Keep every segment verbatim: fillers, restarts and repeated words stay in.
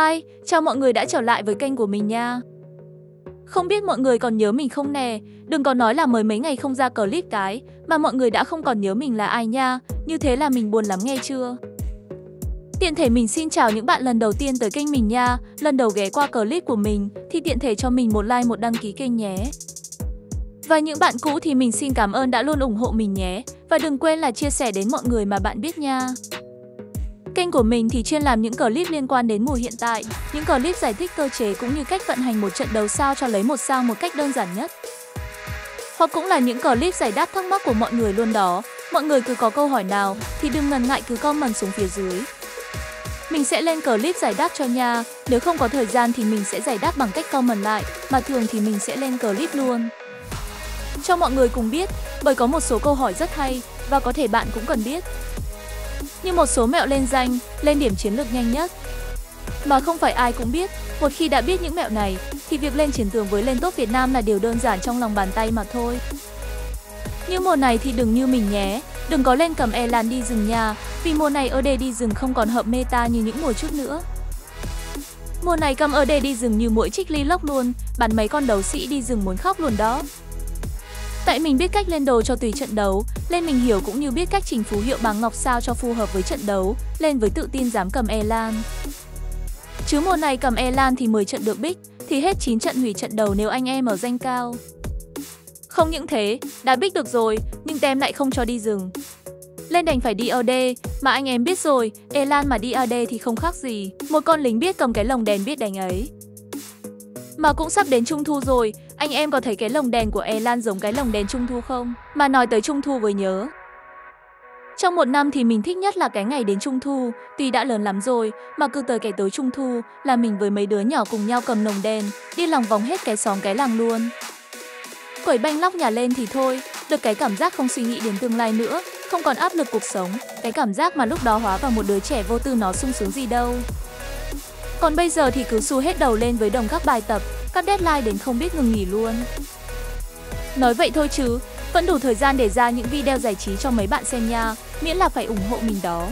Hi, chào mọi người đã trở lại với kênh của mình nha. Không biết mọi người còn nhớ mình không nè, đừng có nói là mới mấy ngày không ra clip cái, mà mọi người đã không còn nhớ mình là ai nha, như thế là mình buồn lắm nghe chưa. Tiện thể mình xin chào những bạn lần đầu tiên tới kênh mình nha, lần đầu ghé qua clip của mình thì tiện thể cho mình một like một đăng ký kênh nhé. Và những bạn cũ thì mình xin cảm ơn đã luôn ủng hộ mình nhé, và đừng quên là chia sẻ đến mọi người mà bạn biết nha. Kênh của mình thì chuyên làm những clip liên quan đến mùa hiện tại, những clip giải thích cơ chế cũng như cách vận hành một trận đấu sao cho lấy một sao một cách đơn giản nhất. Hoặc cũng là những clip giải đáp thắc mắc của mọi người luôn đó. Mọi người cứ có câu hỏi nào thì đừng ngần ngại cứ comment xuống phía dưới. Mình sẽ lên clip giải đáp cho nha. Nếu không có thời gian thì mình sẽ giải đáp bằng cách comment lại, mà thường thì mình sẽ lên clip luôn. Cho mọi người cùng biết, bởi có một số câu hỏi rất hay và có thể bạn cũng cần biết. Như một số mẹo lên danh, lên điểm chiến lược nhanh nhất. Mà không phải ai cũng biết, một khi đã biết những mẹo này thì việc lên chiến tướng với lên top Việt Nam là điều đơn giản trong lòng bàn tay mà thôi. Như mùa này thì đừng như mình nhé, đừng có lên cầm Elan đi rừng nha, vì mùa này ơ đê đi rừng không còn hợp meta như những mùa trước nữa. Mùa này cầm ơ đê đi rừng như muỗi chích ly lốc luôn, bắn mấy con đấu sĩ đi rừng muốn khóc luôn đó. Tại mình biết cách lên đồ cho tùy trận đấu, lên mình hiểu cũng như biết cách chỉnh phú hiệu bằng ngọc sao cho phù hợp với trận đấu, lên với tự tin dám cầm Elan. Chứ mùa này cầm Elan thì mười trận được bích, thì hết chín trận hủy trận đầu nếu anh em ở danh cao. Không những thế, đã bích được rồi, nhưng tem lại không cho đi rừng. Lên đành phải đi a đê, mà anh em biết rồi, Elan mà đi a đê thì không khác gì một con lính biết cầm cái lồng đèn biết đánh ấy. Mà cũng sắp đến Trung Thu rồi, anh em có thấy cái lồng đèn của Elan giống cái lồng đèn Trung Thu không? Mà nói tới Trung Thu với nhớ. Trong một năm thì mình thích nhất là cái ngày đến Trung Thu, tuy đã lớn lắm rồi, mà cứ tới cái tối Trung Thu là mình với mấy đứa nhỏ cùng nhau cầm lồng đèn, đi lòng vòng hết cái xóm cái làng luôn. Quẩy banh lóc nhà lên thì thôi, được cái cảm giác không suy nghĩ đến tương lai nữa, không còn áp lực cuộc sống, cái cảm giác mà lúc đó hóa vào một đứa trẻ vô tư nó sung sướng gì đâu. Còn bây giờ thì cứ xu hết đầu lên với đồng các bài tập, các deadline đến không biết ngừng nghỉ luôn. Nói vậy thôi chứ, vẫn đủ thời gian để ra những video giải trí cho mấy bạn xem nha, miễn là phải ủng hộ mình đó.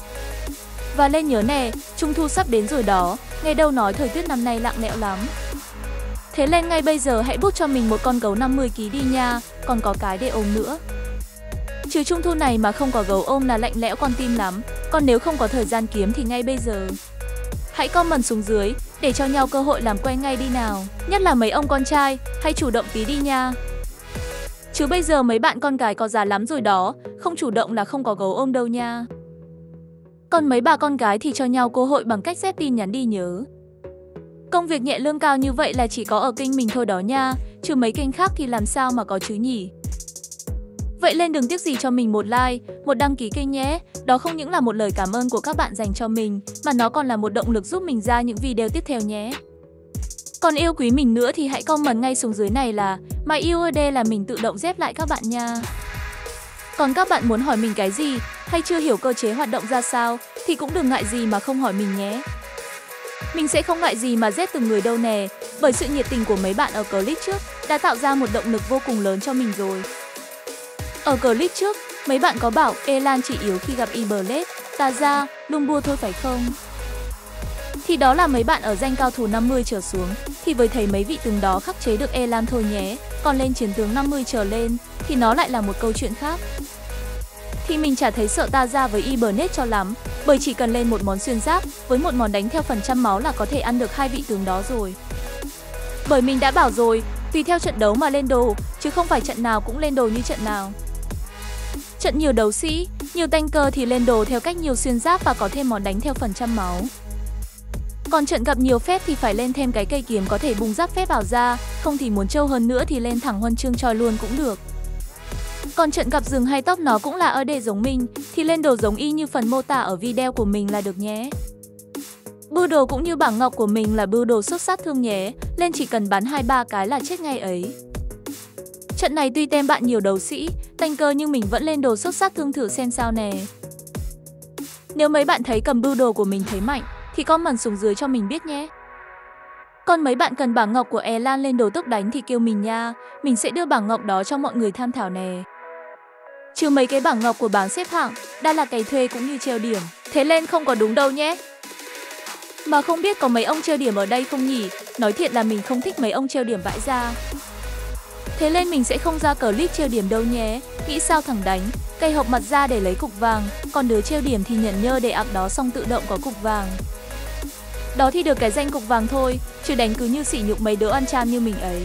Và lên nhớ nè, Trung Thu sắp đến rồi đó, nghe đâu nói thời tiết năm nay lặng lẽo lắm. Thế lên ngay bây giờ hãy book cho mình một con gấu năm mươi ki lô gam đi nha, còn có cái để ôm nữa. Chứ Trung Thu này mà không có gấu ôm là lạnh lẽo con tim lắm, còn nếu không có thời gian kiếm thì ngay bây giờ hãy comment xuống dưới để cho nhau cơ hội làm quen ngay đi nào. Nhất là mấy ông con trai, hãy chủ động tí đi nha. Chứ bây giờ mấy bạn con gái có già lắm rồi đó, không chủ động là không có gấu ôm đâu nha. Còn mấy bà con gái thì cho nhau cơ hội bằng cách xếp tin nhắn đi nhớ. Công việc nhẹ lương cao như vậy là chỉ có ở kênh mình thôi đó nha, chứ mấy kênh khác thì làm sao mà có chứ nhỉ. Vậy lên đừng tiếc gì cho mình một like, một đăng ký kênh nhé. Đó không những là một lời cảm ơn của các bạn dành cho mình, mà nó còn là một động lực giúp mình ra những video tiếp theo nhé. Còn yêu quý mình nữa thì hãy comment ngay xuống dưới này là My yêu ơ đê là mình tự động dép lại các bạn nha. Còn các bạn muốn hỏi mình cái gì, hay chưa hiểu cơ chế hoạt động ra sao, thì cũng đừng ngại gì mà không hỏi mình nhé. Mình sẽ không ngại gì mà dép từng người đâu nè, bởi sự nhiệt tình của mấy bạn ở clip trước đã tạo ra một động lực vô cùng lớn cho mình rồi. Ở clip trước, mấy bạn có bảo Elan chỉ yếu khi gặp Iberlet, Taza, Lumbua thôi phải không? Thì đó là mấy bạn ở danh cao thủ năm mươi trở xuống, thì với thấy mấy vị tướng đó khắc chế được Elan thôi nhé, còn lên chiến tướng năm mươi trở lên thì nó lại là một câu chuyện khác. Thì mình chả thấy sợ Taza với Iberlet cho lắm, bởi chỉ cần lên một món xuyên giáp với một món đánh theo phần trăm máu là có thể ăn được hai vị tướng đó rồi. Bởi mình đã bảo rồi, tùy theo trận đấu mà lên đồ, chứ không phải trận nào cũng lên đồ như trận nào. Trận nhiều đấu sĩ, nhiều tanker thì lên đồ theo cách nhiều xuyên giáp và có thêm món đánh theo phần trăm máu. Còn trận gặp nhiều phép thì phải lên thêm cái cây kiếm có thể bung giáp phép ảo ra, không thì muốn trâu hơn nữa thì lên thẳng huân chương choi luôn cũng được. Còn trận gặp rừng hay tóc nó cũng là ơ đê giống mình, thì lên đồ giống y như phần mô tả ở video của mình là được nhé. Bưu đồ cũng như bảng ngọc của mình là bưu đồ xuất sát thương nhé, lên chỉ cần bắn hai ba cái là chết ngay ấy. Trận này tuy tem bạn nhiều đấu sĩ, tanker nhưng mình vẫn lên đồ xuất sát thương thử xem sao nè. Nếu mấy bạn thấy cầm bưu đồ của mình thấy mạnh, thì comment xuống dưới cho mình biết nhé. Còn mấy bạn cần bảng ngọc của Elan lên đồ tức đánh thì kêu mình nha, mình sẽ đưa bảng ngọc đó cho mọi người tham thảo nè. Chứ mấy cái bảng ngọc của bảng xếp hạng, đã là cày thuê cũng như treo điểm, thế lên không có đúng đâu nhé. Mà không biết có mấy ông treo điểm ở đây không nhỉ? Nói thiệt là mình không thích mấy ông treo điểm vãi ra. Thế nên mình sẽ không ra clip treo điểm đâu nhé. Nghĩ sao thằng đánh, cây hộc mặt ra để lấy cục vàng, còn đứa treo điểm thì nhận nhơ để ạc đó xong tự động có cục vàng. Đó thì được cái danh cục vàng thôi, chứ đánh cứ như sỉ nhục mấy đứa oan tram như mình ấy.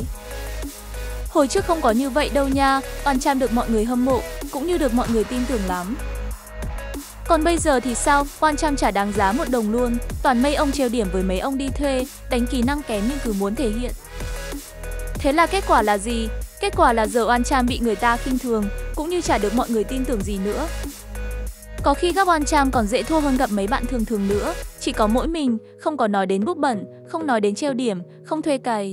Hồi trước không có như vậy đâu nha, oan tram được mọi người hâm mộ, cũng như được mọi người tin tưởng lắm. Còn bây giờ thì sao, oan tram chả đáng giá một đồng luôn, toàn mấy ông treo điểm với mấy ông đi thuê, đánh kỹ năng kém nhưng cứ muốn thể hiện. Thế là kết quả là gì? Kết quả là giờ oan tram bị người ta khinh thường, cũng như chả được mọi người tin tưởng gì nữa. Có khi các oan tram còn dễ thua hơn gặp mấy bạn thường thường nữa, chỉ có mỗi mình, không có nói đến búp bẩn, không nói đến treo điểm, không thuê cày.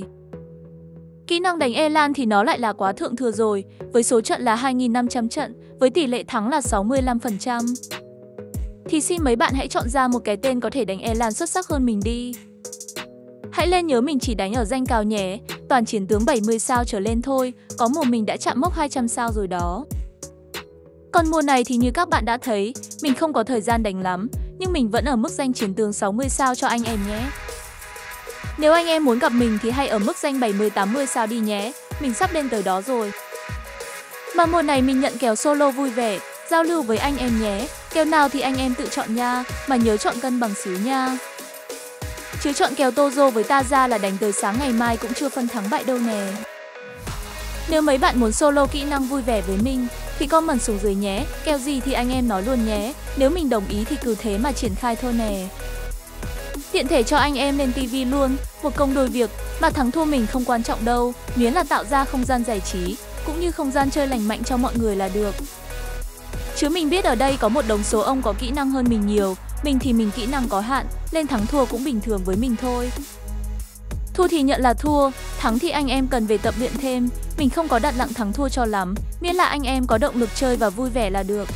Kỹ năng đánh Elan thì nó lại là quá thượng thừa rồi, với số trận là hai nghìn năm trăm trận, với tỷ lệ thắng là sáu mươi lăm phần trăm. Thì xin mấy bạn hãy chọn ra một cái tên có thể đánh Elan xuất sắc hơn mình đi. Hãy lên nhớ mình chỉ đánh ở danh cào nhé, toàn chiến tướng bảy mươi sao trở lên thôi, có mùa mình đã chạm mốc hai trăm sao rồi đó. Còn mùa này thì như các bạn đã thấy, mình không có thời gian đánh lắm, nhưng mình vẫn ở mức danh chiến tướng sáu mươi sao cho anh em nhé. Nếu anh em muốn gặp mình thì hãy ở mức danh bảy mươi tám mươi sao đi nhé, mình sắp lên tới đó rồi. Mà mùa này mình nhận kèo solo vui vẻ, giao lưu với anh em nhé, kèo nào thì anh em tự chọn nha, mà nhớ chọn cân bằng xíu nha. Chứ chọn kèo Tozo với ta ra là đánh tới sáng ngày mai cũng chưa phân thắng bại đâu nè. Nếu mấy bạn muốn solo kỹ năng vui vẻ với mình thì comment xuống dưới nhé, kèo gì thì anh em nói luôn nhé, nếu mình đồng ý thì cứ thế mà triển khai thôi nè. Tiện thể cho anh em lên tivi luôn, một công đôi việc, mà thắng thua mình không quan trọng đâu, miễn là tạo ra không gian giải trí, cũng như không gian chơi lành mạnh cho mọi người là được. Chứ mình biết ở đây có một đống số ông có kỹ năng hơn mình nhiều, mình thì mình kỹ năng có hạn, lên thắng thua cũng bình thường với mình thôi. Thua thì nhận là thua, thắng thì anh em cần về tập luyện thêm, mình không có đặt nặng thắng thua cho lắm, miễn là anh em có động lực chơi và vui vẻ là được.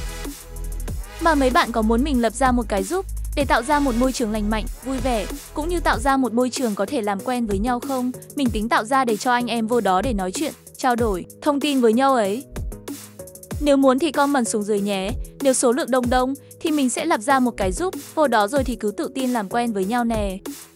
Mà mấy bạn có muốn mình lập ra một cái giúp để tạo ra một môi trường lành mạnh, vui vẻ, cũng như tạo ra một môi trường có thể làm quen với nhau không? Mình tính tạo ra để cho anh em vô đó để nói chuyện, trao đổi, thông tin với nhau ấy. Nếu muốn thì comment xuống dưới nhé, nếu số lượng đông đông thì mình sẽ lập ra một cái giúp, vô đó rồi thì cứ tự tin làm quen với nhau nè.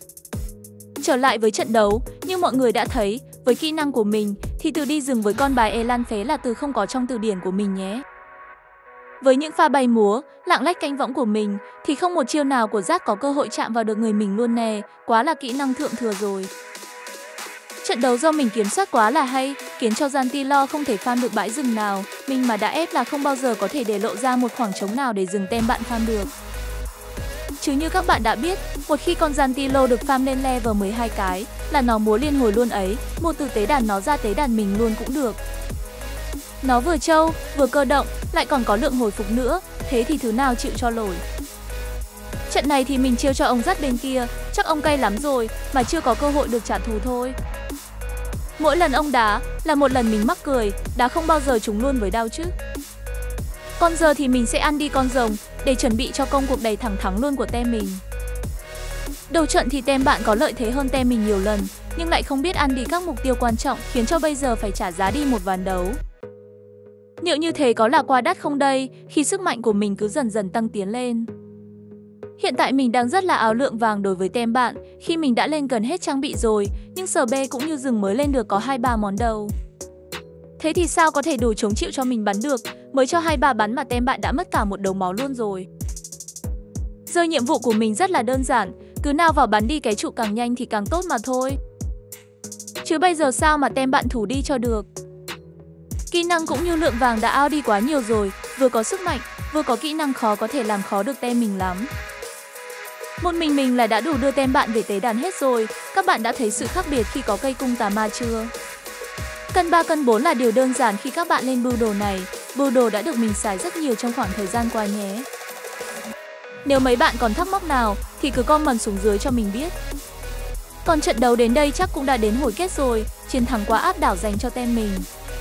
Trở lại với trận đấu, như mọi người đã thấy, với kỹ năng của mình thì từ đi rừng với con bài Elan phế là từ không có trong từ điển của mình nhé. Với những pha bay múa, lạng lách canh võng của mình thì không một chiêu nào của Giác có cơ hội chạm vào được người mình luôn nè, quá là kỹ năng thượng thừa rồi. Trận đấu do mình kiểm soát quá là hay, khiến cho Jantilo không thể farm được bãi rừng nào, mình mà đã ép là không bao giờ có thể để lộ ra một khoảng trống nào để dừng tem bạn farm được. Chứ như các bạn đã biết, một khi con Jantilo được farm lên level mười hai cái là nó múa liên hồi luôn ấy, một từ tế đàn nó ra tế đàn mình luôn cũng được. Nó vừa trâu, vừa cơ động, lại còn có lượng hồi phục nữa, thế thì thứ nào chịu cho nổi. Trận này thì mình chiêu cho ông dắt bên kia, chắc ông cay lắm rồi, mà chưa có cơ hội được trả thù thôi. Mỗi lần ông đá là một lần mình mắc cười, đá không bao giờ trúng luôn với đao chứ. Còn giờ thì mình sẽ ăn đi con rồng, để chuẩn bị cho công cuộc đầy thẳng thắng luôn của tem mình. Đầu trận thì tem bạn có lợi thế hơn tem mình nhiều lần, nhưng lại không biết ăn đi các mục tiêu quan trọng, khiến cho bây giờ phải trả giá đi một ván đấu. Liệu như thế có là qua đắt không đây, khi sức mạnh của mình cứ dần dần tăng tiến lên. Hiện tại mình đang rất là áo lượng vàng đối với tem bạn, khi mình đã lên gần hết trang bị rồi, nhưng sờ bê cũng như rừng mới lên được có hai ba món đầu. Thế thì sao có thể đủ chống chịu cho mình bắn được, mới cho hai ba bắn mà tem bạn đã mất cả một đống máu luôn rồi. Giờ nhiệm vụ của mình rất là đơn giản, cứ nào vào bắn đi cái trụ càng nhanh thì càng tốt mà thôi. Chứ bây giờ sao mà tem bạn thủ đi cho được. Kỹ năng cũng như lượng vàng đã ao đi quá nhiều rồi, vừa có sức mạnh, vừa có kỹ năng khó có thể làm khó được tem mình lắm. Một mình mình là đã đủ đưa tem bạn về tế đàn hết rồi, các bạn đã thấy sự khác biệt khi có cây cung tà ma chưa? Cân ba cân bốn là điều đơn giản khi các bạn lên bưu đồ này, bưu đồ đã được mình xài rất nhiều trong khoảng thời gian qua nhé. Nếu mấy bạn còn thắc mắc nào thì cứ comment xuống dưới cho mình biết. Còn trận đấu đến đây chắc cũng đã đến hồi kết rồi, chiến thắng quá áp đảo dành cho tem mình.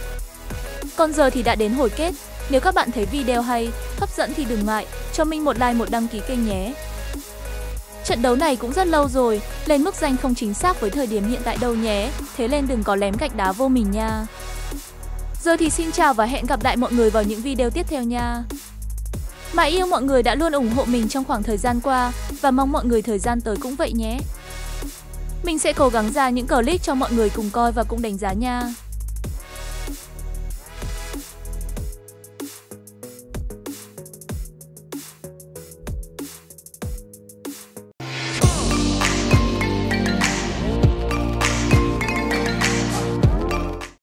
Còn giờ thì đã đến hồi kết, nếu các bạn thấy video hay, hấp dẫn thì đừng ngại, cho mình một like một đăng ký kênh nhé. Trận đấu này cũng rất lâu rồi, lên mức danh không chính xác với thời điểm hiện tại đâu nhé, thế nên đừng có lém gạch đá vô mình nha. Giờ thì xin chào và hẹn gặp lại mọi người vào những video tiếp theo nha. Mà yêu mọi người đã luôn ủng hộ mình trong khoảng thời gian qua và mong mọi người thời gian tới cũng vậy nhé. Mình sẽ cố gắng ra những clip cho mọi người cùng coi và cùng đánh giá nha.